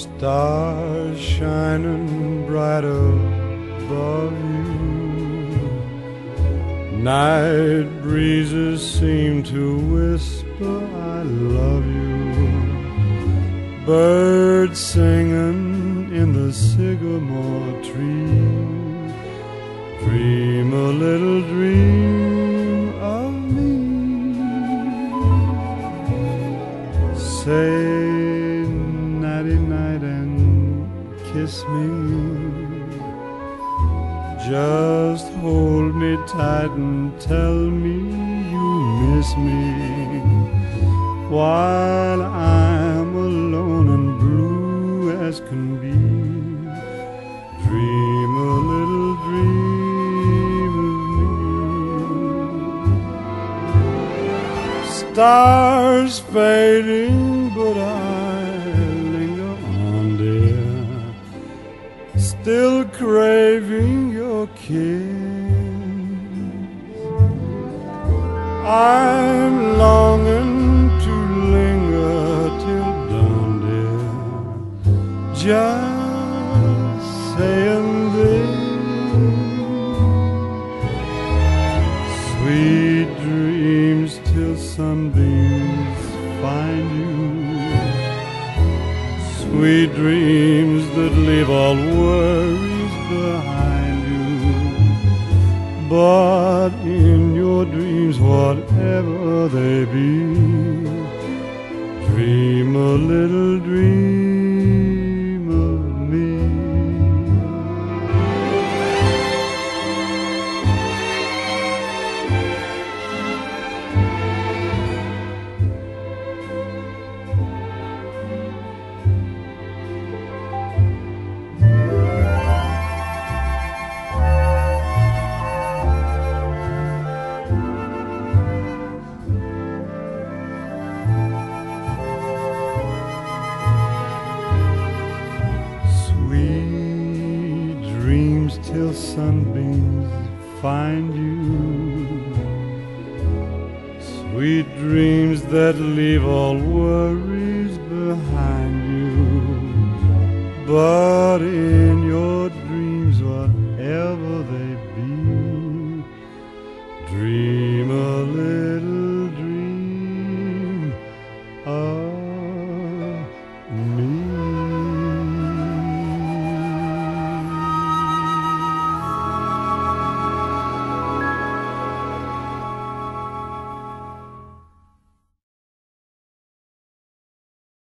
Stars shining bright above you, night breezes seem to whisper I love you, birds singing in the sycamore tree, dream a little dream of me. Say nighty-night and kiss me, just hold me tight and tell me you miss me, while I'm alone and blue as can be. Dream a little dream of me. Stars fading, but I linger on, dear, still craving your kiss. I'm longing to linger till dawn, dear, just saying this. Sweet dreams till sunbeams find you, sweet dreams that leave all worries behind you. But in your dreams, whatever they be, dream a little dream of me. Till sunbeams find you, sweet dreams that leave all worries behind you. But in your